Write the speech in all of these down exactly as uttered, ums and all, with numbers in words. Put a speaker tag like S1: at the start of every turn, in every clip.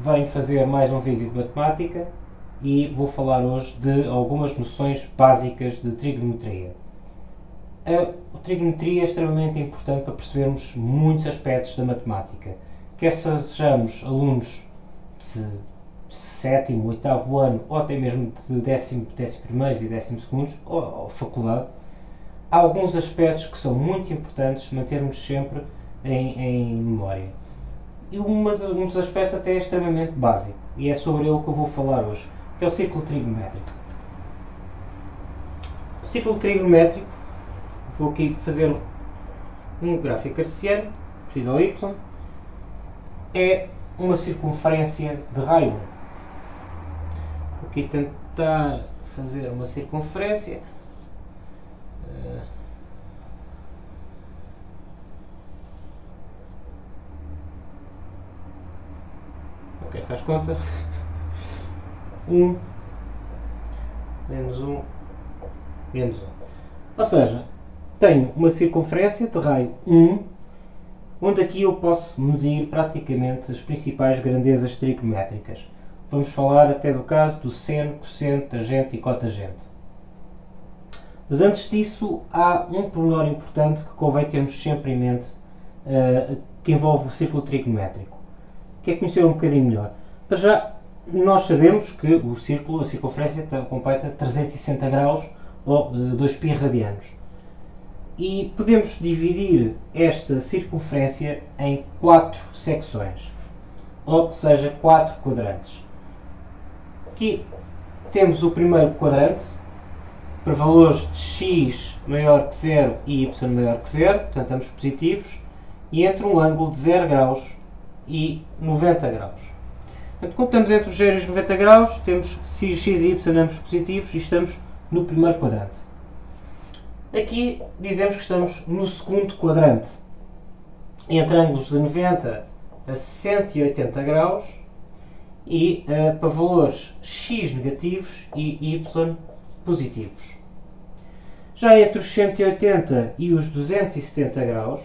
S1: venho fazer mais um vídeo de matemática e vou falar hoje de algumas noções básicas de trigonometria. A trigonometria é extremamente importante para percebermos muitos aspectos da matemática. Quer sejamos alunos de sétimo, oitavo ano, ou até mesmo de décimo, décimo primeiro e décimo segundo, ou, ou faculdade, há alguns aspectos que são muito importantes mantermos sempre em, em memória. E uma, um dos aspectos até é extremamente básico, e é sobre ele que eu vou falar hoje, que é o círculo trigonométrico. O círculo trigonométrico, vou aqui fazer um gráfico cartesiano, x ou y, é uma circunferência de raio um. Vou aqui tentar fazer uma circunferência. Ok, faz conta. um menos um menos um. Ou seja, tenho uma circunferência de raio um, onde aqui eu posso medir praticamente as principais grandezas trigonométricas. Vamos falar até do caso do seno, cosseno, tangente e cotangente. Mas antes disso, há um pormenor importante que convém termos sempre em mente, uh, que envolve o círculo trigonométrico, que é conhecer um bocadinho melhor. Para já, nós sabemos que o círculo, a circunferência, completa trezentos e sessenta graus ou uh, dois π radianos. E podemos dividir esta circunferência em quatro secções, ou seja, quatro quadrantes. Aqui temos o primeiro quadrante, para valores de x maior que zero e y maior que zero, portanto ambos positivos, e entre um ângulo de zero graus e noventa graus. Portanto, como estamos entre os zero e os noventa graus, temos x e y ambos positivos e estamos no primeiro quadrante. Aqui dizemos que estamos no segundo quadrante, entre ângulos de noventa a cento e oitenta graus e uh, para valores x negativos e y positivos. Já entre os cento e oitenta e os duzentos e setenta graus,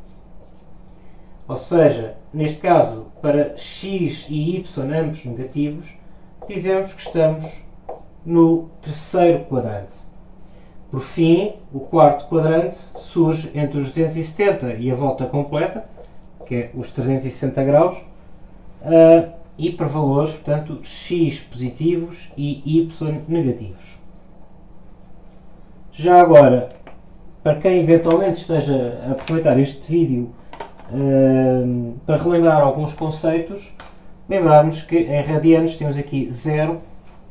S1: ou seja, neste caso para x e y ambos negativos, dizemos que estamos no terceiro quadrante. Por fim, o quarto quadrante surge entre os duzentos e setenta e a volta completa, que é os trezentos e sessenta graus, uh, e para valores, portanto, x positivos e y negativos. Já agora, para quem eventualmente esteja a aproveitar este vídeo uh, para relembrar alguns conceitos, lembrarmos que em radianos temos aqui zero,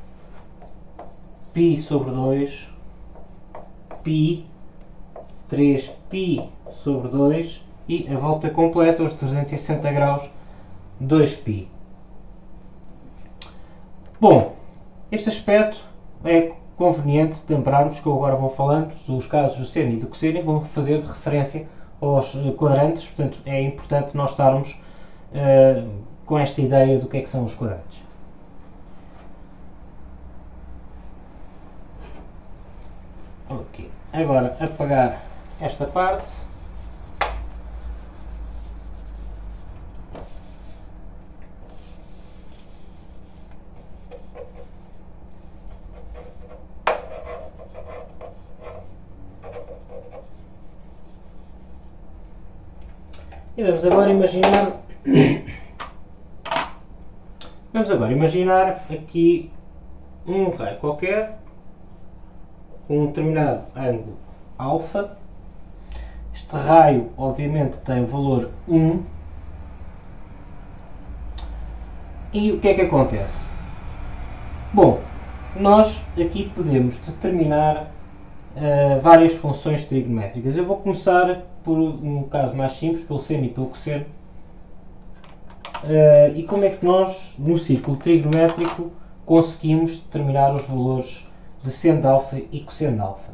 S1: π sobre dois, π, três π sobre dois e a volta completa, aos trezentos e sessenta graus, dois π. Bom, este aspecto é conveniente lembrarmos que eu agora vou falando dos casos do seno e do cosseno e vou fazer de referência aos quadrantes, portanto é importante nós estarmos uh, com esta ideia do que é que são os quadrantes. Ok, agora apagar esta parte. E vamos agora imaginar vamos agora imaginar aqui um raio qualquer com um determinado ângulo alfa. Este raio obviamente tem o valor um. E o que é que acontece? Bom, nós aqui podemos determinar uh, várias funções trigonométricas. Eu vou começar por um caso mais simples, pelo seno e pelo cosseno. Uh, e como é que nós, no círculo trigonométrico, conseguimos determinar os valores de seno de alfa e cosseno de alfa?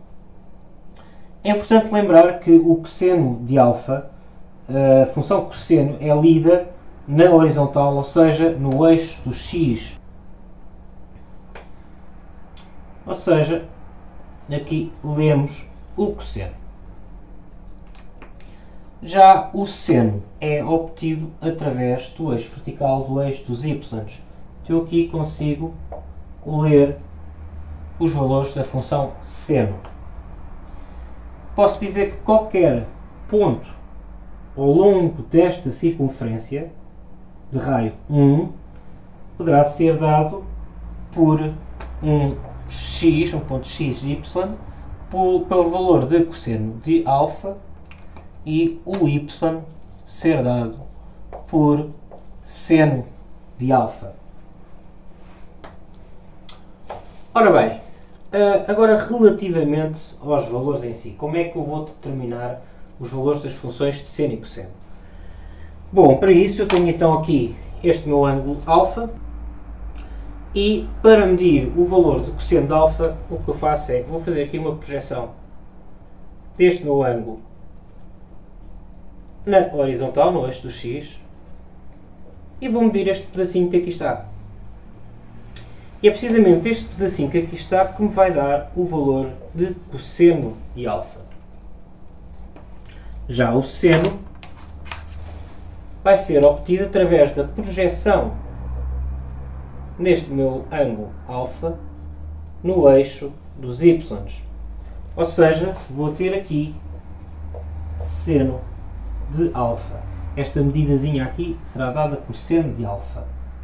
S1: É importante lembrar que o cosseno de alfa, a função cosseno, é lida na horizontal, ou seja, no eixo do x. Ou seja, aqui lemos o cosseno. Já o seno é obtido através do eixo vertical do eixo dos y. Eu aqui consigo ler os valores da função seno. Posso dizer que qualquer ponto ao longo desta circunferência de raio um poderá ser dado por um x, um ponto x de y, por, pelo valor de cosseno de alfa, e o y ser dado por seno de alfa. Ora bem, agora relativamente aos valores em si, como é que eu vou determinar os valores das funções de seno e cosseno? Bom, para isso eu tenho então aqui este meu ângulo alfa, e para medir o valor de cosseno de alfa, o que eu faço é, vou fazer aqui uma projeção deste meu ângulo na horizontal, no eixo do x, e vou medir este pedacinho que aqui está. E é precisamente este pedacinho que aqui está que me vai dar o valor de cosseno de alfa. Já o seno vai ser obtido através da projeção neste meu ângulo alfa no eixo dos y. Ou seja, vou ter aqui seno de alfa. Esta medidazinha aqui será dada por seno de alfa.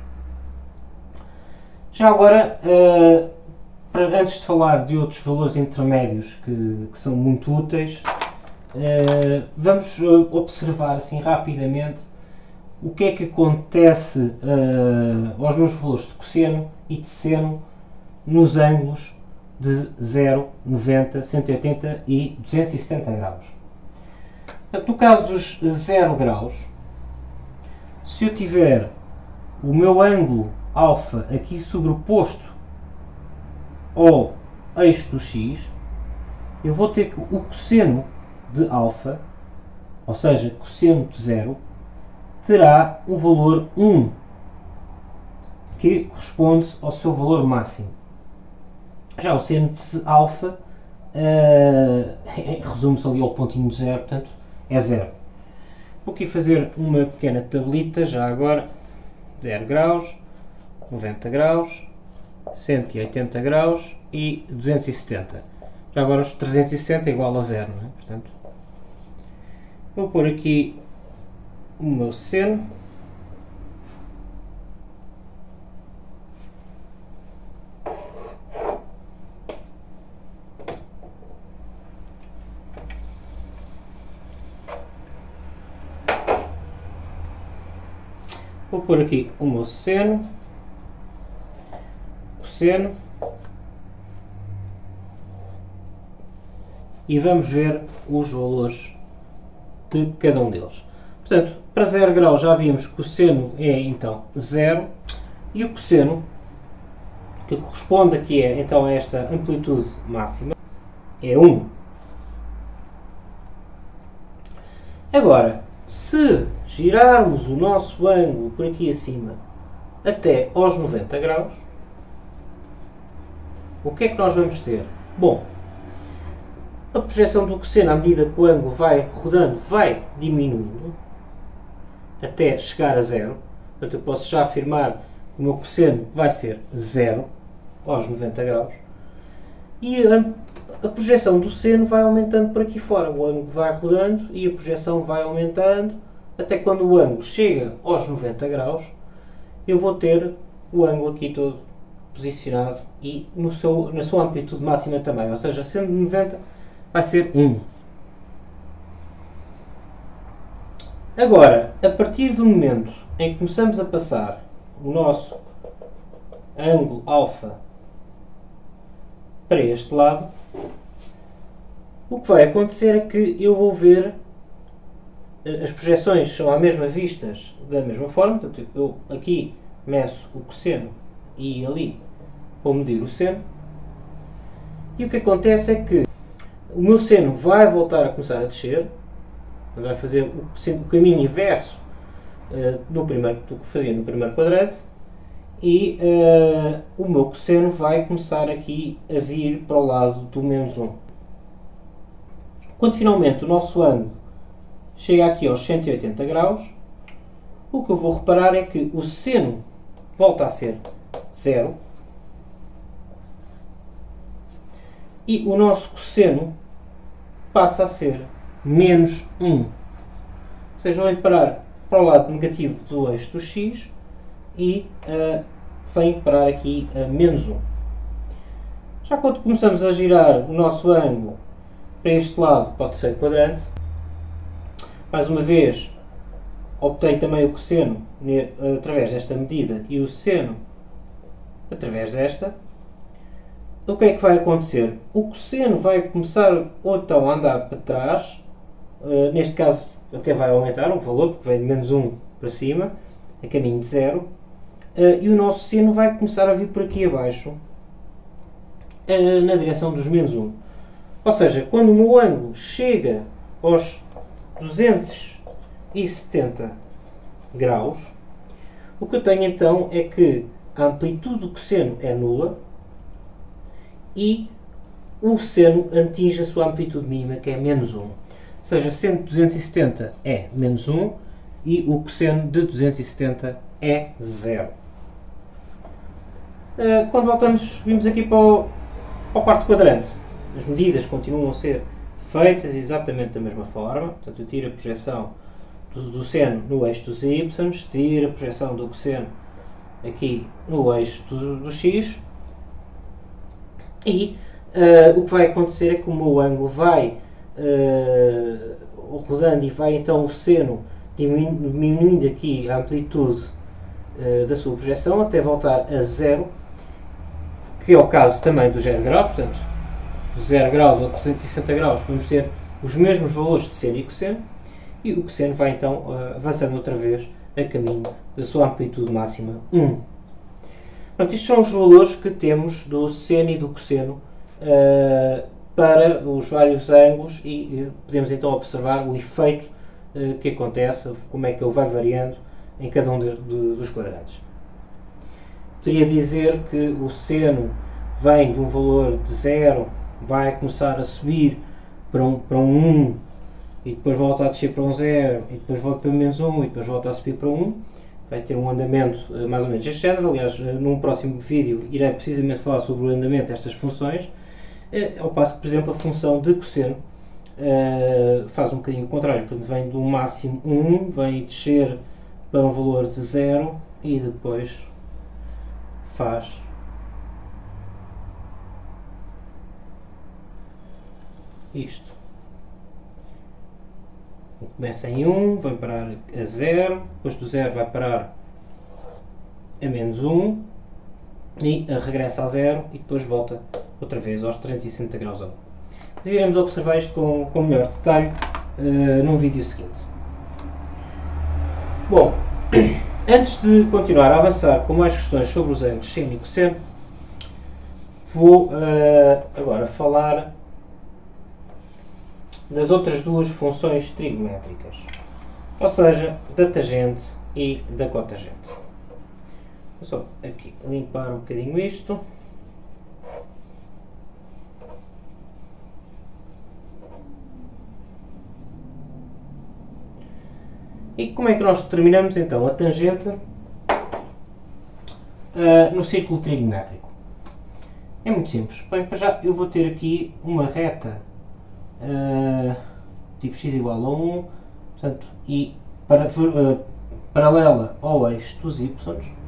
S1: Já agora, uh, para, antes de falar de outros valores intermédios que, que são muito úteis, uh, vamos observar assim rapidamente o que é que acontece uh, aos meus valores de cosseno e de seno nos ângulos de zero, noventa, cento e oitenta e duzentos e setenta graus. No caso dos zero graus, se eu tiver o meu ângulo alfa aqui sobreposto ao eixo do x, eu vou ter que o cosseno de alfa, ou seja, cosseno de zero, terá o valor um, que corresponde ao seu valor máximo. Já o seno de alfa uh, resume-se ali ao pontinho de zero, portanto é zero. Vou aqui fazer uma pequena tablita já agora. zero graus, noventa graus, cento e oitenta graus e duzentos e setenta. Já agora os trezentos e sessenta é igual a zero, não é? Portanto, vou pôr aqui o meu seno. Vou pôr aqui o meu seno, cosseno, e vamos ver os valores de cada um deles. Portanto, para zero graus já vimos que o seno é então zero, e o cosseno, que corresponde aqui é, então a esta amplitude máxima, é um. Agora, se girarmos o nosso ângulo por aqui acima até aos noventa graus, o que é que nós vamos ter? Bom, a projeção do cosseno, à medida que o ângulo vai rodando, vai diminuindo até chegar a zero. Portanto, eu posso já afirmar que o meu cosseno vai ser zero aos noventa graus. E a, a projeção do seno vai aumentando por aqui fora. O ângulo vai rodando e a projeção vai aumentando até quando o ângulo chega aos noventa graus, eu vou ter o ângulo aqui todo posicionado e no seu, na sua amplitude máxima também. Ou seja, sendo noventa, vai ser um. Agora, a partir do momento em que começamos a passar o nosso ângulo alfa para este lado, o que vai acontecer é que eu vou ver as projeções são à mesma vistas da mesma forma. Portanto, eu aqui meço o cosseno e ali vou medir o seno, e o que acontece é que o meu seno vai voltar a começar a descer, vai fazer o caminho inverso uh, no primeiro, do que fazia no primeiro quadrante, e uh, o meu cosseno vai começar aqui a vir para o lado do menos um. Quando finalmente o nosso ângulo chega aqui aos cento e oitenta graus, o que eu vou reparar é que o seno volta a ser zero e o nosso cosseno passa a ser menos um. Ou seja, vem parar para o lado negativo do eixo do x e uh, vem parar aqui a menos um. Já quando começamos a girar o nosso ângulo para este lado, para o terceiro quadrante, mais uma vez obtém também o cosseno através desta medida e o seno através desta. O que é que vai acontecer? O cosseno vai começar ou então a andar para trás, uh, neste caso até vai aumentar um valor, porque vem de menos um para cima, a caminho de zero, uh, e o nosso seno vai começar a vir por aqui abaixo, uh, na direção dos menos um. Ou seja, quando o meu ângulo chega aos duzentos e setenta graus, o que eu tenho então é que a amplitude do cosseno é nula e o seno atinge a sua amplitude mínima, que é menos um. Ou seja, seno de duzentos e setenta é menos um e o cosseno de duzentos e setenta é zero. Quando voltamos, vimos aqui para o, para o quarto quadrante. As medidas continuam a ser feitas exatamente da mesma forma. Portanto, eu tiro a projeção do, do seno no eixo dos y, tiro a projeção do cosseno aqui no eixo do, do x e uh, o que vai acontecer é que o meu ângulo vai uh, rodando e vai então o seno diminuindo, diminuindo aqui a amplitude uh, da sua projeção até voltar a zero, que é o caso também do zero graus. Portanto, zero graus ou trezentos e sessenta graus vamos ter os mesmos valores de seno e cosseno, e o cosseno vai então uh, avançando outra vez a caminho da sua amplitude máxima um. Portanto, estes são os valores que temos do seno e do cosseno uh, para os vários ângulos e uh, podemos então observar o efeito uh, que acontece, como é que ele vai variando em cada um de, de, dos quadrantes. Poderia dizer que o seno vem de um valor de zero, vai começar a subir para um, para um um e depois volta a descer para um zero e depois volta para menos um e depois volta a subir para um. Vai ter um andamento uh, mais ou menos deste género. Aliás, uh, num próximo vídeo irei precisamente falar sobre o andamento destas funções, uh, ao passo que, por exemplo, a função de cosseno uh, faz um bocadinho o contrário. Portanto, vem do máximo um, vem descer para um valor de zero e depois faz isto. Começa em um, vai parar a zero, depois do zero vai parar a menos um e regressa a zero e depois volta outra vez aos trezentos e sessenta graus. Mas iremos observar isto com, com melhor detalhe uh, num vídeo seguinte. Bom, antes de continuar a avançar com mais questões sobre os ângulos seno e cosseno, vou uh, agora falar das outras duas funções trigonométricas, ou seja, da tangente e da cotangente. Vou só aqui limpar um bocadinho isto. E como é que nós determinamos então a tangente uh, no círculo trigonométrico? É muito simples. Bem, para já eu vou ter aqui uma reta Uh, tipo x igual a um, portanto, e para, uh, paralela ao eixo dos y,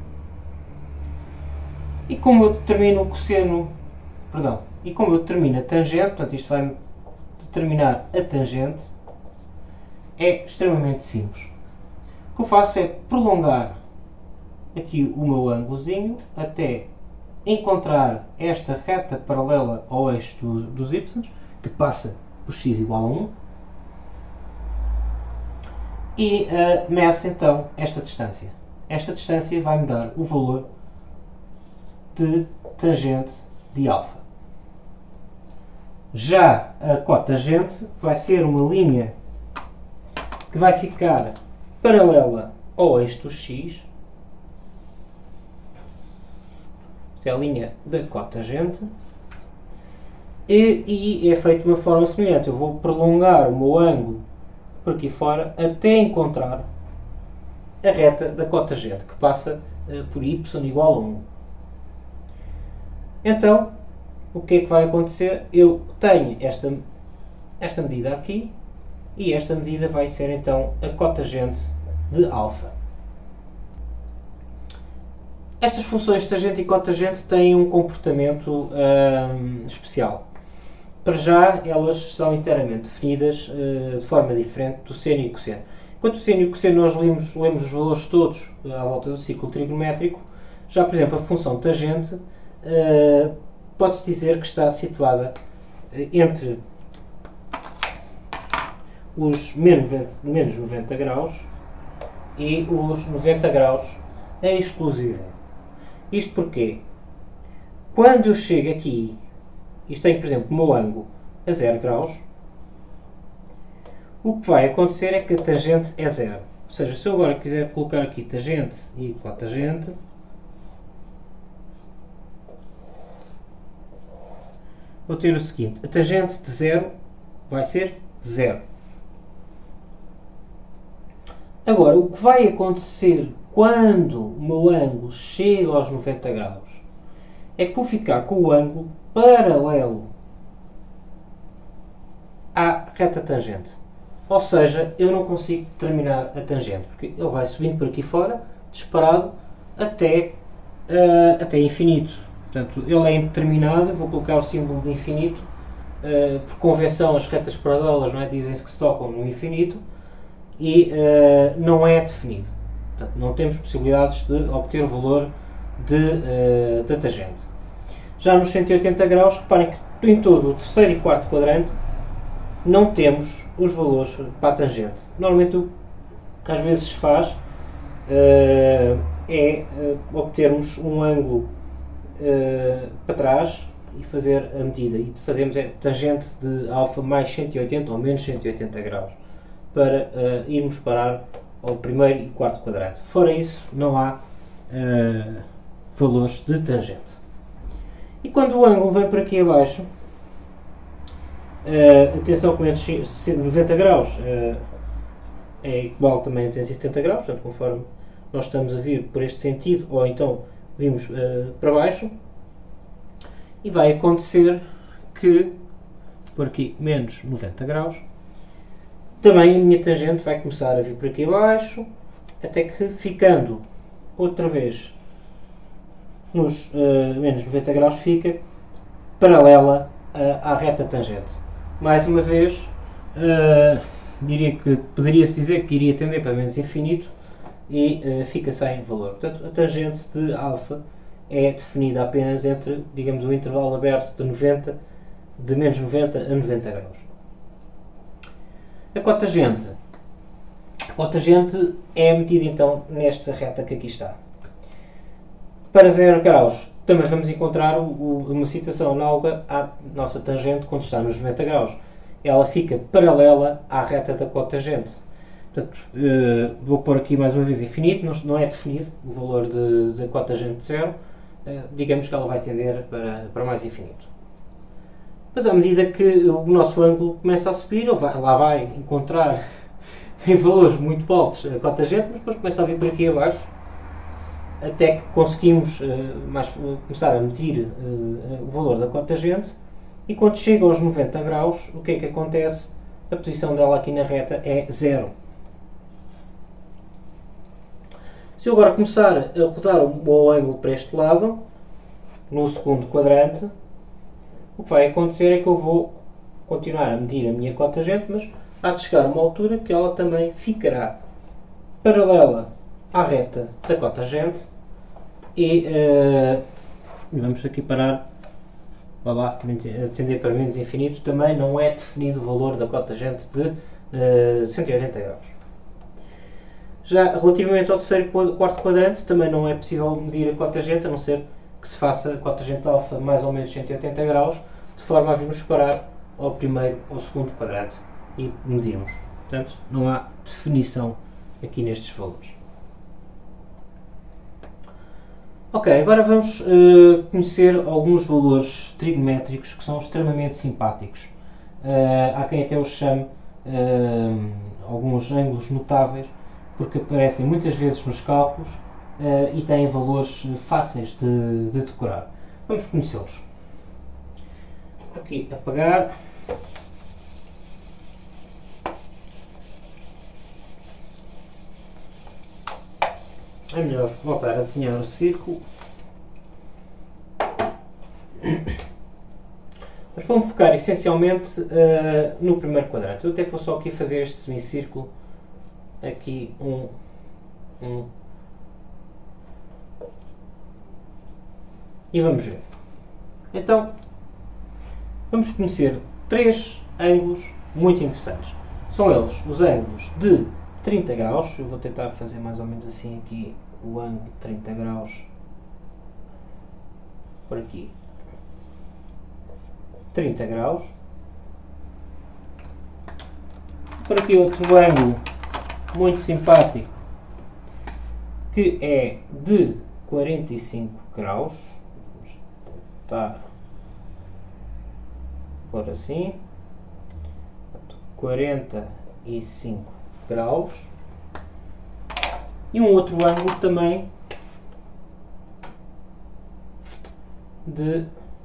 S1: e como eu determino o cosseno, perdão, e como eu determino a tangente, portanto isto vai determinar a tangente, é extremamente simples. O que eu faço é prolongar aqui o meu ângulozinho até encontrar esta reta paralela ao eixo do, dos y, que passa por x igual a um, e uh, meço então esta distância. Esta distância vai-me dar o valor de tangente de alfa. Já a cotangente vai ser uma linha que vai ficar paralela ao eixo do x. Esta é a linha da cotangente. E, e é feito de uma forma semelhante. Eu vou prolongar o meu ângulo por aqui fora até encontrar a reta da cotangente, que passa uh, por y igual a um. Então, o que é que vai acontecer? Eu tenho esta, esta medida aqui, e esta medida vai ser então a cotangente de alfa. Estas funções tangente e cotangente têm um comportamento hum, especial. Para já, elas são inteiramente definidas uh, de forma diferente do seno e cosseno. Enquanto o seno e o cosseno nós lemos, lemos os valores todos à volta do ciclo trigonométrico, já, por exemplo, a função tangente uh, pode-se dizer que está situada uh, entre os menos noventa graus e os noventa graus em exclusivo. Isto porque, quando eu chego aqui, isto tem, por exemplo, o meu ângulo a zero graus, o que vai acontecer é que a tangente é zero. Ou seja, se eu agora quiser colocar aqui tangente e cotangente, vou ter o seguinte: a tangente de zero vai ser zero. Agora, o que vai acontecer quando o meu ângulo chega aos noventa graus é que vou ficar com o ângulo paralelo à reta tangente. Ou seja, eu não consigo terminar a tangente, porque ele vai subindo por aqui fora, disparado, até, uh, até infinito. Portanto, ele é indeterminado, vou colocar o símbolo de infinito, uh, por convenção as retas paralelas, não é, dizem-se que se tocam no infinito, e uh, não é definido. Portanto, não temos possibilidades de obter o valor de, uh, da tangente. Já nos cento e oitenta graus, reparem que em todo o terceiro e quarto quadrante não temos os valores para a tangente. Normalmente o que às vezes se faz uh, é uh, obtermos um ângulo uh, para trás e fazer a medida. E fazemos a tangente de alfa mais cento e oitenta ou menos cento e oitenta graus para uh, irmos parar ao primeiro e quarto quadrante. Fora isso, não há uh, valores de tangente. E quando o ângulo vem por aqui abaixo, uh, atenção que menos noventa graus uh, é igual também a duzentos e setenta graus, portanto, conforme nós estamos a vir por este sentido, ou então vimos uh, para baixo, e vai acontecer que, por aqui, menos noventa graus, também a minha tangente vai começar a vir por aqui abaixo, até que, ficando outra vez nos uh, menos noventa graus, fica paralela uh, à reta tangente. Mais uma vez, uh, diria que poderia-se dizer que iria tender para menos infinito e uh, fica sem valor. Portanto, a tangente de alfa é definida apenas entre, digamos, o intervalo aberto de noventa, de menos noventa a noventa graus. A cotangente. A cotangente é medida então nesta reta que aqui está. Para zero graus também vamos encontrar o, o, uma situação análoga à nossa tangente quando está nos noventa graus. Ela fica paralela à reta da cotangente. Portanto, uh, vou pôr aqui mais uma vez infinito, não, não é definido o valor da cotangente de zero. Uh, digamos que ela vai tender para, para mais infinito. Mas à medida que o nosso ângulo começa a subir, ele vai, lá vai encontrar em valores muito altos a cotangente, mas depois começa a vir por aqui abaixo, até que conseguimos uh, mais, uh, começar a medir uh, o valor da cotangente, e quando chega aos noventa graus, o que é que acontece? A posição dela aqui na reta é zero. Se eu agora começar a rodar o meu ângulo para este lado, no segundo quadrante, o que vai acontecer é que eu vou continuar a medir a minha cotangente, mas há de chegar a uma altura que ela também ficará paralela à reta da cotangente e uh, vamos aqui parar, vá lá, tender para menos infinito. Também não é definido o valor da cotangente de uh, cento e oitenta graus. Já relativamente ao terceiro e quarto quadrante, também não é possível medir a cotangente, a não ser que se faça a cotangente alfa mais ou menos cento e oitenta graus, de forma a virmos parar ao primeiro ou segundo quadrante e medirmos. Portanto, não há definição aqui nestes valores. Ok, agora vamos uh, conhecer alguns valores trigonométricos que são extremamente simpáticos. Uh, há quem até os chame uh, uh, alguns ângulos notáveis, porque aparecem muitas vezes nos cálculos uh, e têm valores fáceis de, de decorar. Vamos conhecê-los. Aqui apagar. É melhor voltar a desenhar o círculo. Mas vamos focar essencialmente uh, no primeiro quadrante. Eu até vou só aqui fazer este semicírculo. Aqui um, um. E vamos ver. Então, vamos conhecer três ângulos muito interessantes. São eles os ângulos de trinta graus. Eu vou tentar fazer mais ou menos assim aqui o ângulo de trinta graus. Por aqui. trinta graus. Por aqui outro ângulo muito simpático que é de quarenta e cinco graus. Está por assim. quarenta e cinco graus. E um outro ângulo também de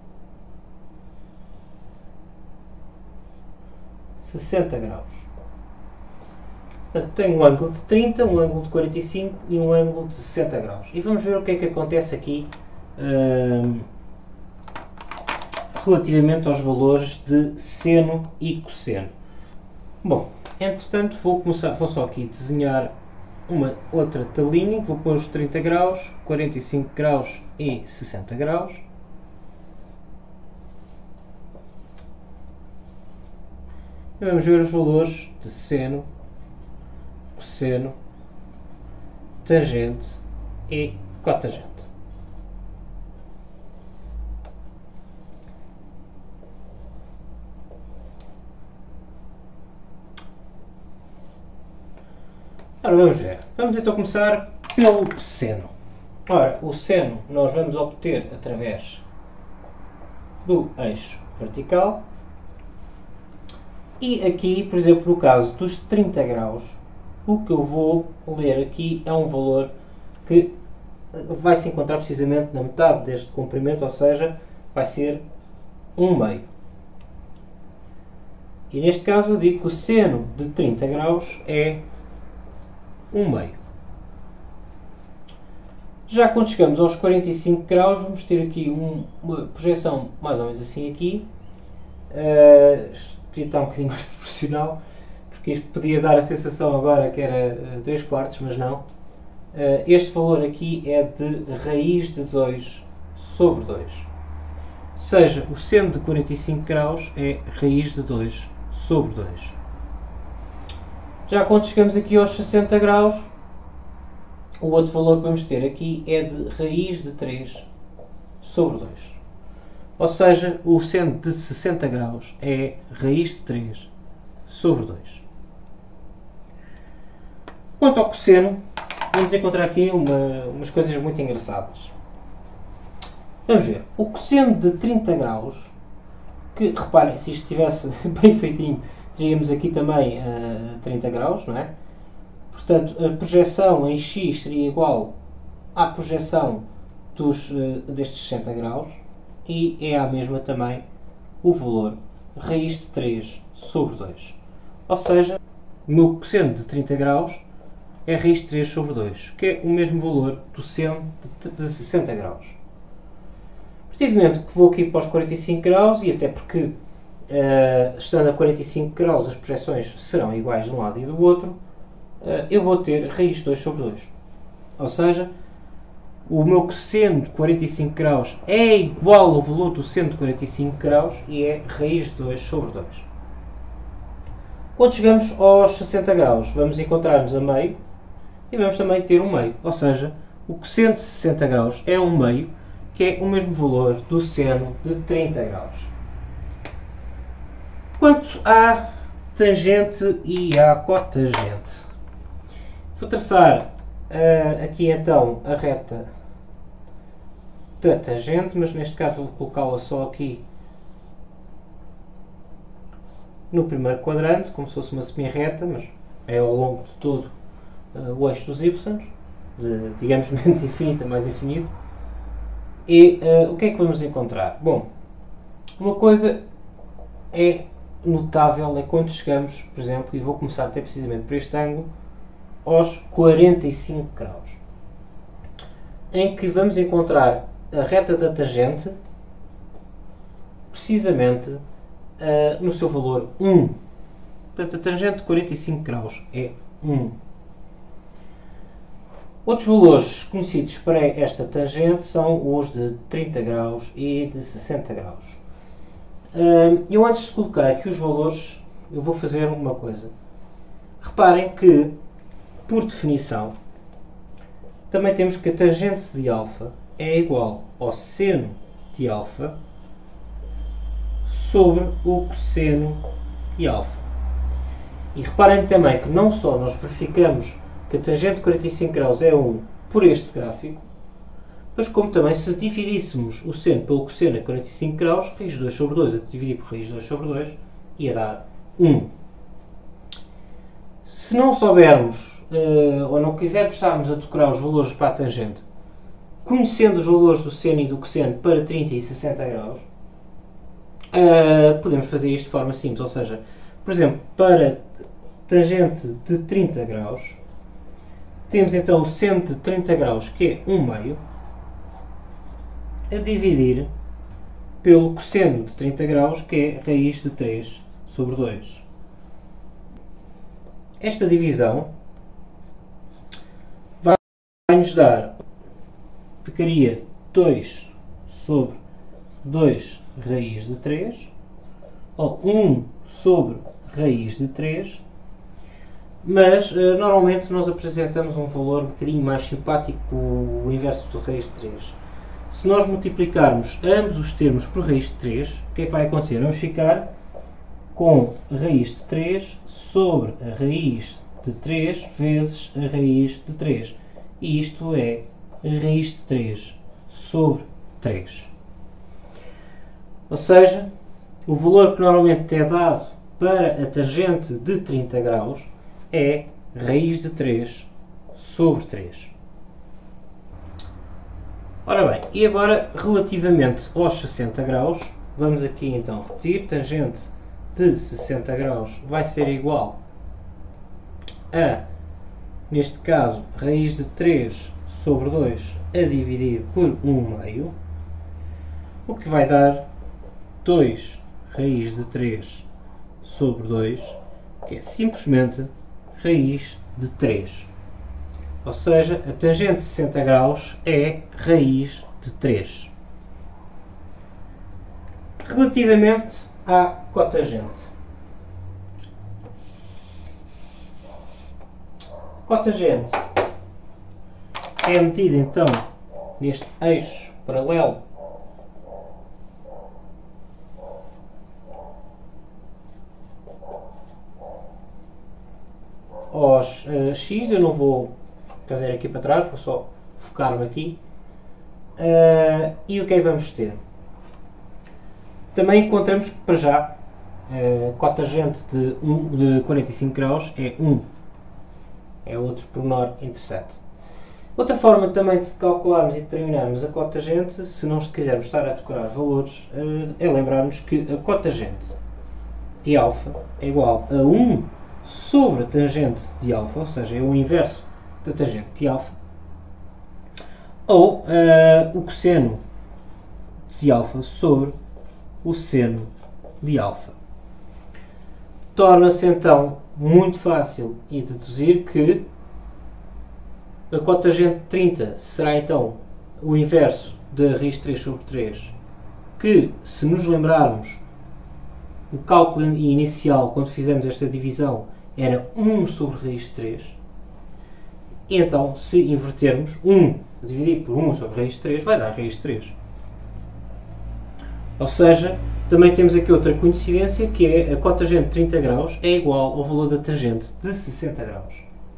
S1: sessenta graus. Portanto, tem um ângulo de trinta, um ângulo de quarenta e cinco e um ângulo de sessenta graus. E vamos ver o que é que acontece aqui hum, relativamente aos valores de seno e cosseno. Bom, entretanto vou começar, vou só aqui desenhar uma outra tabelinha. Vou pôr os trinta graus, quarenta e cinco graus e sessenta graus. E vamos ver os valores de seno, cosseno, tangente e cotangente. Ora, vamos ver. Vamos então começar pelo seno. Ora, o seno nós vamos obter através do eixo vertical. E aqui, por exemplo, no caso dos trinta graus, o que eu vou ler aqui é um valor que vai se encontrar precisamente na metade deste comprimento, ou seja, vai ser um meio. E neste caso eu digo que o seno de trinta graus é um meio. Já quando chegamos aos quarenta e cinco graus, vamos ter aqui um, uma projeção mais ou menos assim aqui. Uh, podia estar um bocadinho mais proporcional, porque isto podia dar a sensação agora que era uh, três quartos, mas não. Uh, este valor aqui é de raiz de dois sobre dois. Ou seja, o seno de quarenta e cinco graus é raiz de dois sobre dois. Já quando chegamos aqui aos sessenta graus, o outro valor que vamos ter aqui é de raiz de três sobre dois. Ou seja, o seno de sessenta graus é raiz de três sobre dois. Quanto ao cosseno, vamos encontrar aqui uma, umas coisas muito engraçadas. Vamos ver. O cosseno de trinta graus, que reparem, se isto estivesse bem feitinho, teríamos aqui também uh, trinta graus, não é? Portanto, a projeção em x seria igual à projeção dos, uh, destes sessenta graus. E é a mesma também o valor raiz de três sobre dois. Ou seja, o meu cosseno de trinta graus é raiz de três sobre dois, que é o mesmo valor do seno de, de sessenta graus. A partir do momento que vou aqui para os quarenta e cinco graus, e até porque uh, estando a quarenta e cinco graus as projeções serão iguais de um lado e do outro, uh, eu vou ter raiz de dois sobre dois. Ou seja, o meu cosseno de quarenta e cinco graus é igual ao valor do seno de quarenta e cinco graus e é raiz de dois sobre dois. Quando chegamos aos sessenta graus, vamos encontrar-nos a meio e vamos também ter um meio. Ou seja, o cosseno de sessenta graus é um meio, que é o mesmo valor do seno de trinta graus. Quanto à tangente e à cotangente, vou traçar Uh, aqui então a reta da tangente, mas neste caso vou colocá-la só aqui no primeiro quadrante, como se fosse uma semi-reta, mas é ao longo de todo uh, o eixo dos y, de, digamos, menos infinito a mais infinito. E uh, o que é que vamos encontrar? Bom, uma coisa é notável é quando chegamos, por exemplo, e vou começar até precisamente por este ângulo, aos quarenta e cinco graus, em que vamos encontrar a reta da tangente precisamente uh, no seu valor um. Portanto, a tangente de quarenta e cinco graus é um. Outros valores conhecidos para esta tangente são os de trinta graus e de sessenta graus. Uh, eu antes de colocar aqui os valores, eu vou fazer uma coisa. Reparem que, por definição, também temos que a tangente de alfa é igual ao seno de alfa sobre o cosseno de alfa. E reparem também que não só nós verificamos que a tangente de quarenta e cinco graus é um por este gráfico, mas como também se dividíssemos o seno pelo cosseno a quarenta e cinco graus, raiz de dois sobre dois a dividir por raiz de dois sobre dois, ia dar um. Se não soubermos, uh, ou não quisermos estarmos a decorar os valores para a tangente, conhecendo os valores do seno e do cosseno para trinta e sessenta graus, uh, podemos fazer isto de forma simples. Ou seja, por exemplo, para tangente de trinta graus, temos então o seno de trinta graus, que é um meio, a dividir pelo cosseno de trinta graus, que é raiz de três sobre dois. Esta divisão vai-nos dar, ficaria dois sobre dois raiz de três, ou um sobre raiz de três, mas uh, normalmente nós apresentamos um valor um bocadinho mais simpático, o inverso do raiz de três. Se nós multiplicarmos ambos os termos por raiz de três, o que é que vai acontecer? Vamos ficar com a raiz de três sobre a raiz de três vezes a raiz de três. E isto é a raiz de três sobre três. Ou seja, o valor que normalmente é dado para a tangente de trinta graus é raiz de três sobre três. Ora bem, e agora relativamente aos sessenta graus, vamos aqui então repetir, tangente de sessenta graus vai ser igual a, neste caso, raiz de três sobre dois a dividir por um meio, o que vai dar dois raiz de três sobre dois, que é simplesmente raiz de três. Ou seja, a tangente de sessenta graus é raiz de três. Relativamente à cotangente. A cotangente é medida então neste eixo paralelo aos uh, x. Eu não vou fazer aqui para trás, vou só focar-me aqui. Uh, e o que é que vamos ter? Também encontramos para já a uh, cotangente de, um, de quarenta e cinco graus é um. É outro pormenor interessante. Outra forma também de calcularmos e determinarmos a cotangente, se não quisermos estar a decorar valores, uh, é lembrarmos que a cotangente de alfa é igual a um sobre a tangente de alfa, ou seja, é o inverso da tangente de alfa, ou uh, o cosseno de alfa sobre o seno de alfa. Torna-se então muito fácil e deduzir que a cotangente de trinta será então o inverso da raiz de três sobre três, que, se nos lembrarmos, o cálculo inicial, quando fizemos esta divisão, era um sobre raiz de três. E então, se invertermos, um dividido por um sobre raiz de três vai dar raiz de três. Ou seja, também temos aqui outra coincidência, que é a cotangente de trinta graus é igual ao valor da tangente de sessenta graus.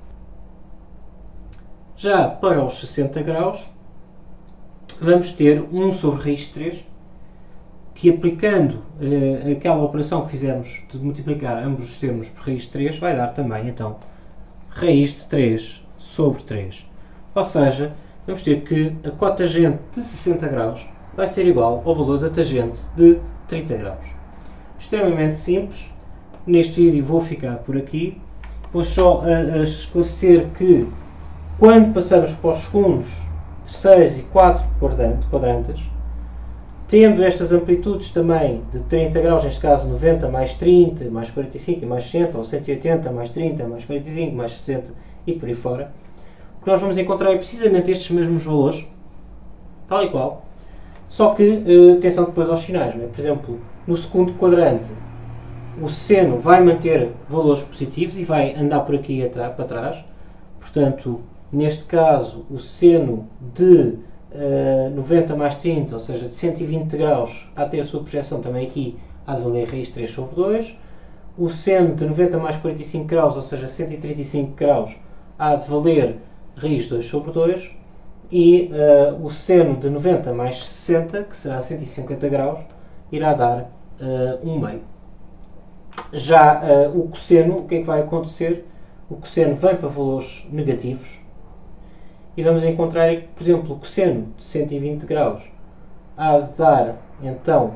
S1: Já para os sessenta graus, vamos ter um sobre raiz de três, que aplicando uh, aquela operação que fizemos de multiplicar ambos os termos por raiz de três, vai dar também, então, raiz de três sobre três. Ou seja, vamos ter que a cotangente de sessenta graus vai ser igual ao valor da tangente de trinta graus. Extremamente simples. Neste vídeo vou ficar por aqui. Vou só a, a esclarecer que quando passamos para os segundos, terceiros e quatro quadrantes, tendo estas amplitudes também de trinta graus, neste caso noventa mais trinta, mais quarenta e cinco e mais sessenta, ou cento e oitenta mais trinta, mais quarenta e cinco, mais sessenta e por aí fora, o que nós vamos encontrar é precisamente estes mesmos valores, tal e qual, só que, uh, atenção depois aos sinais, não é? Por exemplo, no segundo quadrante, o seno vai manter valores positivos e vai andar por aqui atrás, para trás, portanto, neste caso, o seno de uh, noventa mais trinta, ou seja, de cento e vinte graus, a ter a sua projeção também aqui, há de valer raiz de três sobre dois. O seno de noventa mais quarenta e cinco graus, ou seja, cento e trinta e cinco graus, há de valer raiz de dois sobre dois. E uh, o seno de noventa mais sessenta, que será cento e cinquenta graus, irá dar uh, um meio. Já uh, o cosseno, o que é que vai acontecer? O cosseno vem para valores negativos e vamos encontrar, por exemplo, o cosseno de cento e vinte graus há de dar, então,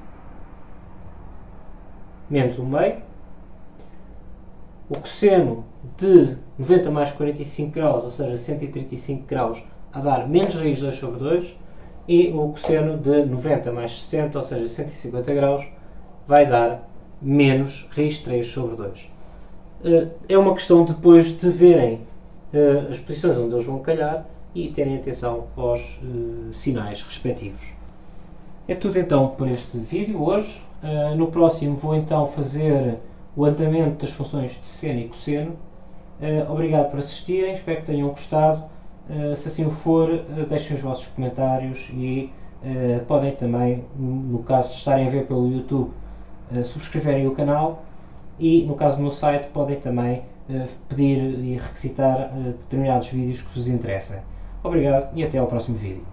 S1: menos um meio. O cosseno de noventa mais quarenta e cinco graus, ou seja, cento e trinta e cinco graus, a dar menos raiz de dois sobre dois, e o cosseno de noventa mais sessenta, ou seja, cento e cinquenta graus, vai dar menos raiz de três sobre dois. É uma questão depois de verem as posições onde eles vão calhar e terem atenção aos sinais respectivos. É tudo então por este vídeo hoje. No próximo vou então fazer o andamento das funções de seno e cosseno. Obrigado por assistirem, espero que tenham gostado. Uh, se assim o for, uh, deixem os vossos comentários e uh, podem também, no caso de estarem a ver pelo YouTube, uh, subscreverem o canal e, no caso do meu site, podem também uh, pedir e requisitar uh, determinados vídeos que vos interessem. Obrigado e até ao próximo vídeo.